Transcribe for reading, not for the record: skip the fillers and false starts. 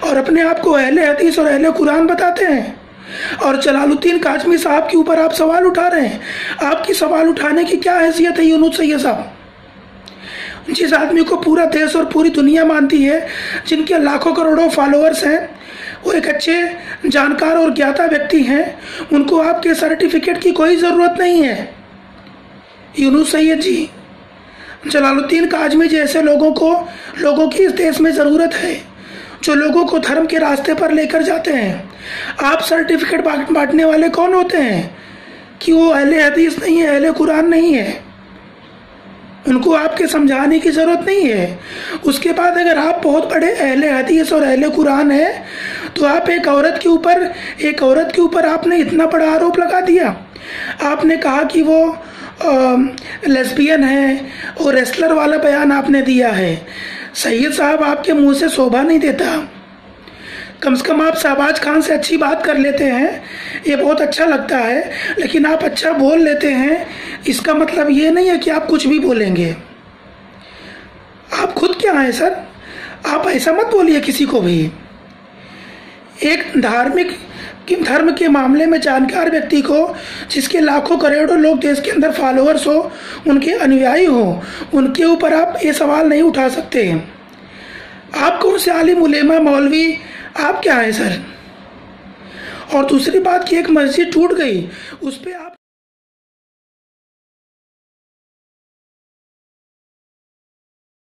और अपने आप को अहले हदीस और अहले कुरान बताते हैं, और जलालुद्दीन काज़मी साहब के ऊपर आप सवाल उठा रहे हैं। आपकी सवाल उठाने की क्या हैसियत है यूनुस सैयद साहब? जिस आदमी को पूरा देश और पूरी दुनिया मानती है, जिनके लाखों करोड़ों फॉलोअर्स हैं, वो एक अच्छे जानकार और ज्ञाता व्यक्ति हैं, उनको आपके सर्टिफिकेट की कोई ज़रूरत नहीं है। यूनुस सैयद जी, जलालुद्दीन काज़मी जैसे लोगों की इस देश में ज़रूरत है, जो लोगों को धर्म के रास्ते पर लेकर जाते हैं। आप सर्टिफिकेट बांटने वाले कौन होते हैं कि वो अहले हदीस नहीं है, अहले कुरान नहीं है? उनको आपके समझाने की ज़रूरत नहीं है। उसके बाद अगर आप बहुत बड़े अहले हदीस और अहले कुरान हैं, तो आप एक औरत के ऊपर आपने इतना बड़ा आरोप लगा दिया। आपने कहा कि वो लेस्बियन है और रेसलर वाला बयान आपने दिया है। सैयद साहब, आपके मुंह से शोभा नहीं देता। कम से कम आप शहबाज खान से अच्छी बात कर लेते हैं, ये बहुत अच्छा लगता है, लेकिन आप अच्छा बोल लेते हैं, इसका मतलब ये नहीं है कि आप कुछ भी बोलेंगे। आप खुद क्या हैं सर? आप ऐसा मत बोलिए किसी को भी। एक धर्म के मामले में जानकार व्यक्ति को, जिसके लाखों करोड़ों लोग देश के अंदर फॉलोअर्स हो, उनके अनुयायी हो, उनके ऊपर आप ये सवाल नहीं उठा सकते। आप कौन से आलिम उलेमा मौलवी, आप क्या हैं सर? और दूसरी बात कि एक मस्जिद टूट गई, उस पे आप